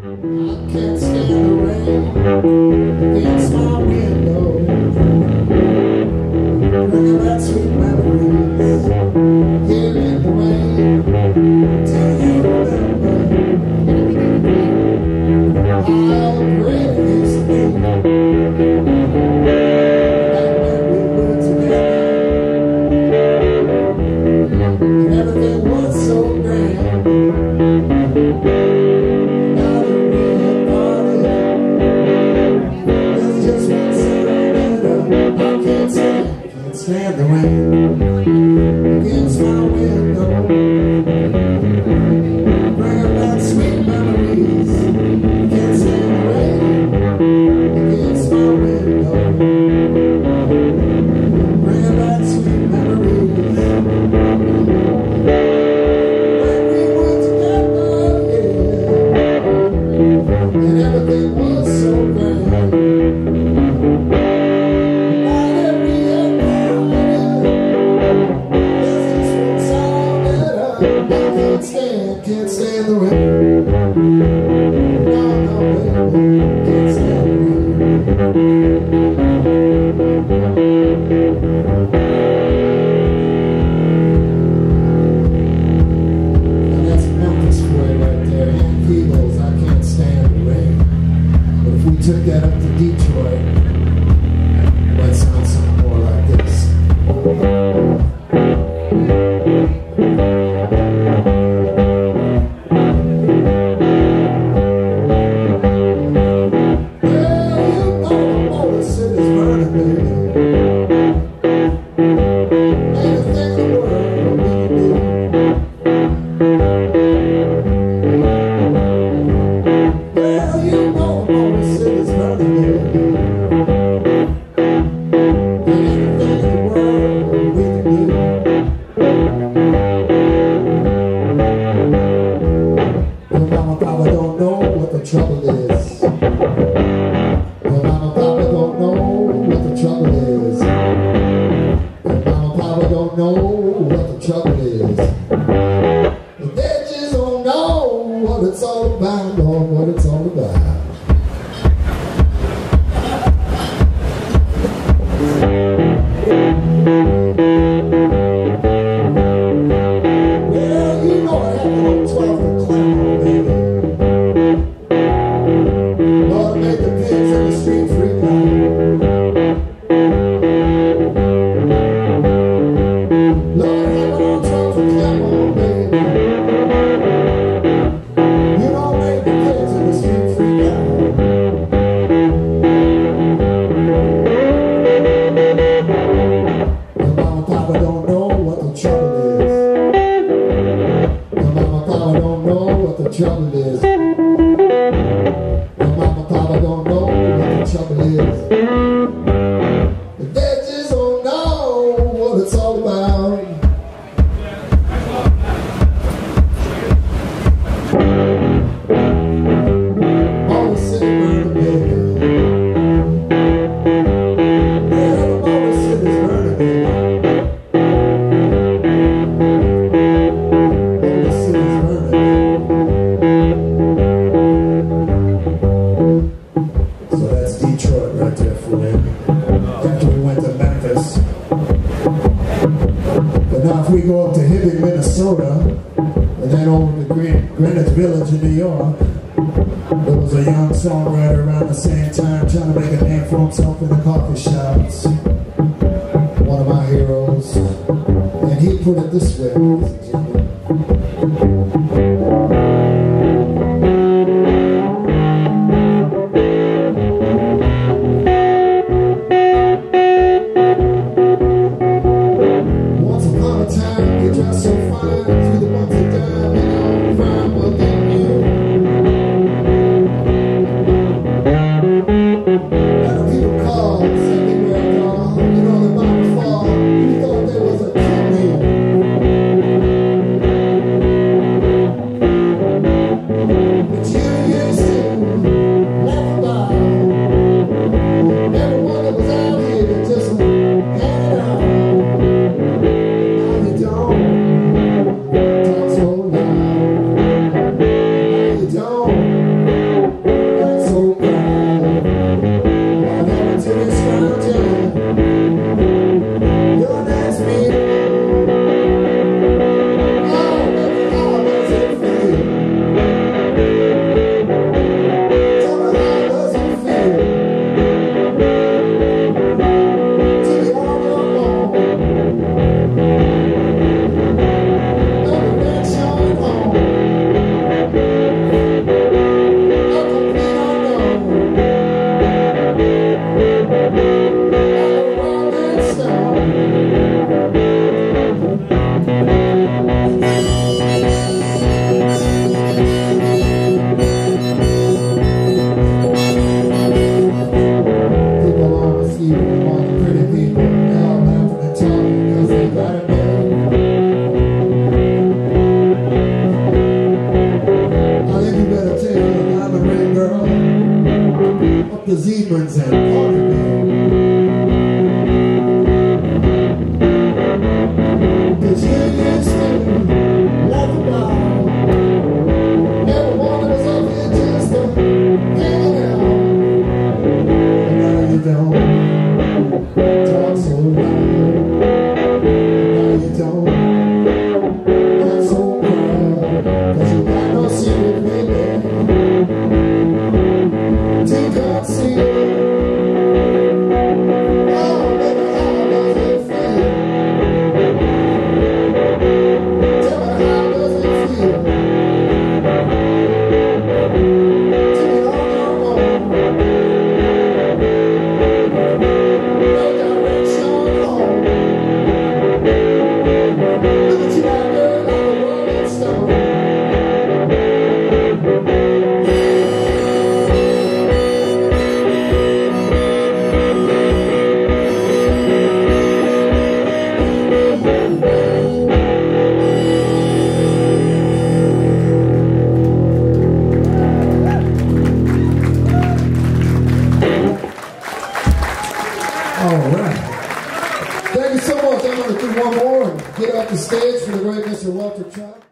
Can't stand the rain against my window, bringing back sweet memories here in the rain. Do you remember how great it used to be back when we were together and everything was so grand? Stand the rain against my window, bringing back sweet memories. Can't stand the rain against my window, bringing back sweet memories. When we were together, yeah, and everything was so grand. Can't stand the rain. No, baby, can't stand the rain. And that's Memphis for you right there. In Peebles, I can't stand the rain. But if we took that up to Detroit, it might sound something more like this. Trouble is. Your mama papa don't know what the trouble is. Your mama papa don't know what the trouble is. And they just don't know what it's all about, or what it's all about. Well, you know what happened on 12th and Callahan, baby. Lord made the pigs in the street freak out. Lord had it on 12th and Callahan, baby. You don't make the pigs in the street freak out. Your mama papa don't know what the trouble is. Your mama papa don't know what the trouble is. Mama, Papa don't know what the trouble is. They just don't know what it's all about. All the city burning, baby. Yeah, all the city's burning, baby. All the city's burning. So that's Detroit right there for you. After we went to Memphis. But now if we go up to Hibbing, Minnesota, and then over to Greenwich Village in New York, there was a young songwriter around the same time trying to make a name for himself in the coffee shops. One of my heroes. And he put it this way. So fine through the months of time, and I'm fine looking you. And the people called, said they were gone. You know, the bomb fall. You thought there was a kid here. down the ring, girl, up the Zebrans and Partyville. Did you used to laugh about every one of us up here just hanging out? And now you don't talk so loud. Now you don't act so proud, 'cause you got no secret, baby, to conceal. Oh, baby, how does it feel? Tell me, how does it feel to be on your own? No direction home. Look at you now, girl, like a rolling stone. All right. Thank you so much. I'm going to do one more and get off the stage for the great Mr. Walter Trout.